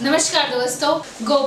नमस्कार दोस्तों। गो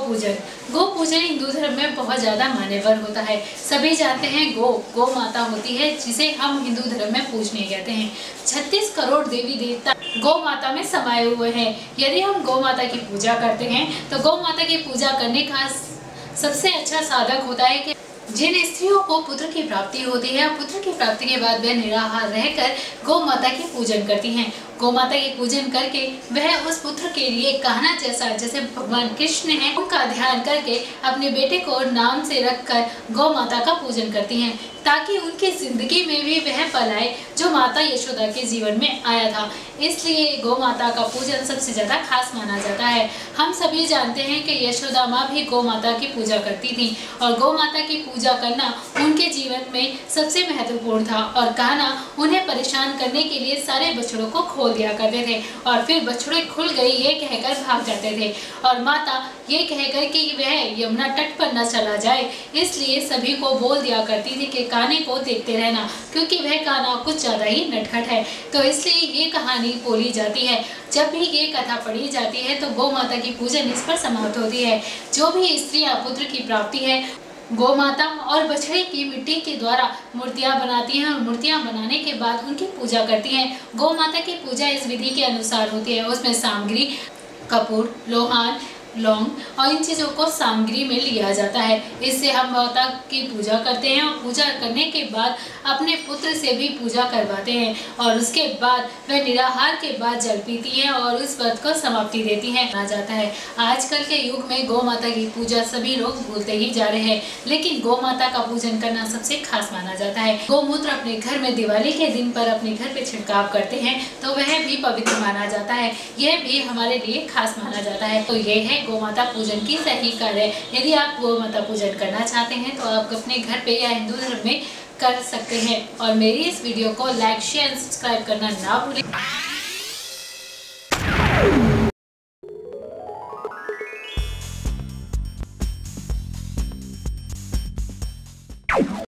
पूजन हिंदू धर्म में बहुत ज्यादा मान्यवर होता है। सभी जानते हैं गो माता होती है जिसे हम हिंदू धर्म में पूजनीय कहते हैं। 36 करोड़ देवी देवता गौ माता में समाये हुए हैं। यदि हम गौ माता की पूजा करते हैं तो गौ माता की पूजा करने का सबसे अच्छा साधक होता है कि जिन स्त्रियों को पुत्र की प्राप्ति होती है, पुत्र की प्राप्ति के बाद वह निराहार रहकर गौ माता की पूजन करती हैं। गौ माता की पूजन करके वह उस पुत्र के लिए कहना जैसे भगवान कृष्ण हैं, उनका ध्यान करके अपने बेटे को नाम से रखकर गौ माता का पूजन करती हैं, ताकि उनकी जिंदगी में भी वह पल आए जो माता यशोदा के जीवन में आया था। इसलिए गौ माता का पूजन सबसे ज्यादा खास माना जाता है। हम सभी जानते हैं कि यशोदा माँ भी गौ माता की पूजा करती थी और गौ माता की पूजा करना उनके जीवन में सबसे महत्वपूर्ण था। और कहना उन्हें परेशान करने के लिए सारे बछड़ों को खोल दिया करते थे और फिर बछड़े खुल गए ये कहकर भाग जाते थे और माता ये कहकर कि वह यमुना तट पर न चला जाए, इसलिए सभी को बोल दिया करती थी कि कान्हे को देखते रहना, क्योंकि वह कान्हा कुछ ज्यादा ही नटखट है। तो इसलिए ये कहानी बोली जाती है। जब भी ये कथा पढ़ी जाती है तो गौ माता की पूजन इस पर समाप्त होती है। जो भी स्त्रियां पुत्र की प्राप्ति है गौ माता और बछड़े की मिट्टी के द्वारा मूर्तियां बनाती हैं और मूर्तियां बनाने के बाद उनकी पूजा करती हैं। गौ माता की पूजा इस विधि के अनुसार होती है। उसमें सामग्री कपूर, लोहान, लौंग और इन चीज़ों को सामग्री में लिया जाता है। इससे हम माता की पूजा करते हैं और पूजा करने के बाद अपने पुत्र से भी पूजा करवाते हैं और उसके बाद वह निराहार के बाद जल पीती है और उस व्रत को समाप्ति देती है माना जाता है। आजकल के युग में गौ माता की पूजा सभी लोग भूलते ही जा रहे हैं, लेकिन गौ माता का पूजन करना सबसे खास माना जाता है। गौमूत्र अपने घर में दिवाली के दिन पर अपने घर पे छिड़काव करते हैं तो वह भी पवित्र माना जाता है। यह भी हमारे लिए खास माना जाता है। तो ये है गौ माता पूजन की सही कार्य। यदि आप गौ माता पूजन करना चाहते हैं तो आप अपने घर पे या हिंदू धर्म में कर सकते हैं। और मेरी इस वीडियो को लाइक, शेयर, सब्सक्राइब करना ना भूलें।